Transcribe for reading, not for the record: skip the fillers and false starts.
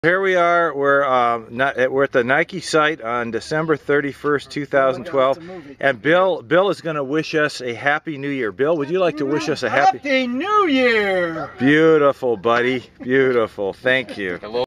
Here we are, we're at the Nike site on December 31st, 2012, and Bill is going to wish us a Happy New Year. Bill, would you like to wish us a Happy New Year? Beautiful, buddy. Beautiful. Thank you.